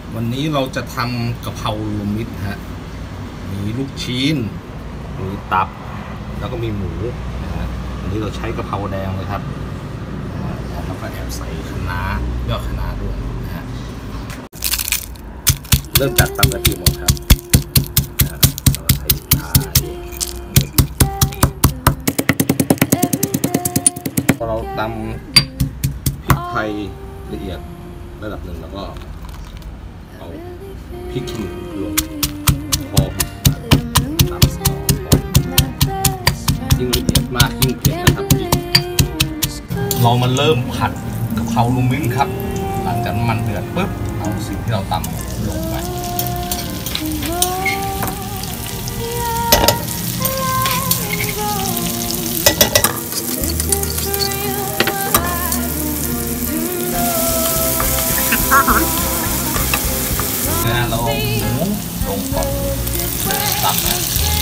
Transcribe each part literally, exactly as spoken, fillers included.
วันนี้เราจะทำกะเพรารวมมิตรฮะมีลูกชิ้นมีตับแล้วก็มีหมูนะฮะวันนี้เราใช้กะเพราแดงเลยครับแล้วก็แอบใส่คะน้ายอดคะน้าด้วยนะฮะเริ่มจากตำกะทิหมดครับเราใส่พายพอเราตำพริกไทยละเอียดระดับหนึ่งแล้วก็เอาพริกขี้หนูลงพอตำต่อยิ่งละเอียดมากยิ่งเผ็ดนะครับเรามาเริ่มผัดกะเพรารวมมิตรครับหลังจากน้ำมันเดือดปุ๊บเอาสิ่งที่เราตำลงไปนะเราเอาหมูลงก่อนตับนะ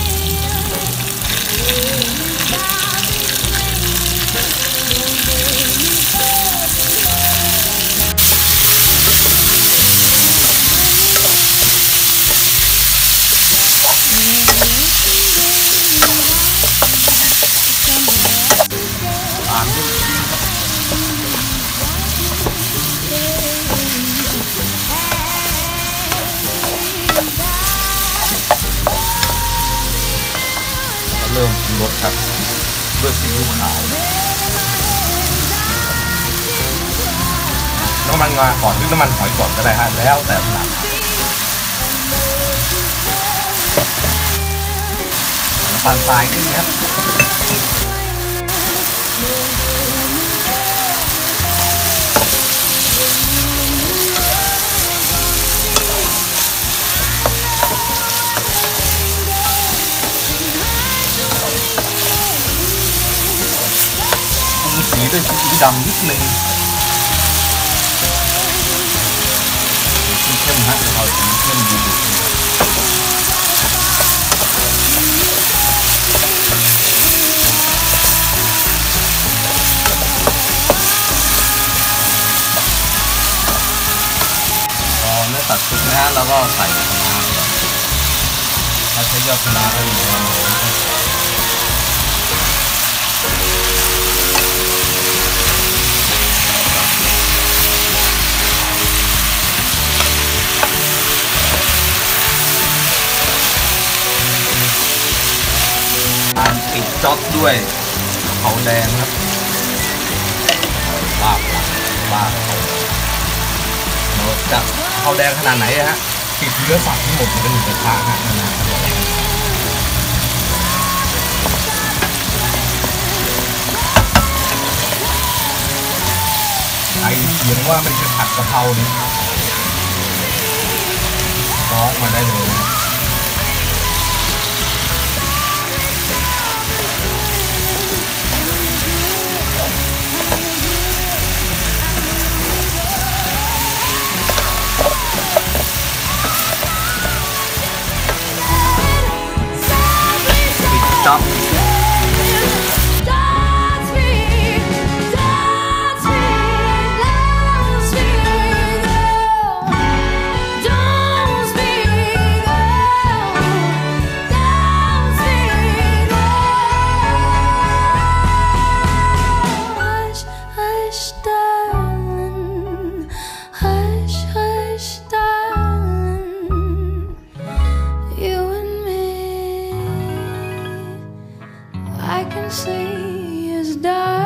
อ่านด้วยเริ่มปรุงรสครับด้วยซีอิ๊วขาวน้ำมันงาก่อนหรือน้ำมันหอยก่อนก็ได้ฮะแล้วแต่ถนัดน้ำตาลทรายนิดนึงครับสีด้วยซีอิ๊วดำนิดนึงสีเข้มฮะเราสีเข้มดีพอเนื้อตัดสุกนะแล้วก็ใส่คะน้าเราใช้ยอดคะน้าก็ดีนะปิดจ๊อบด้วยกะเพราแดงครับลาบลาบเราจะกะเพราแดงขนาดไหนฮะปิดเนื้อสัตว์ทั้งหมดมันจะหนึ่งกระทะฮะนะใครเถียงว่าไม่ใช่ผัดกะเพรานี่ร้องมาได้เลยจ๊อบ I can see his dark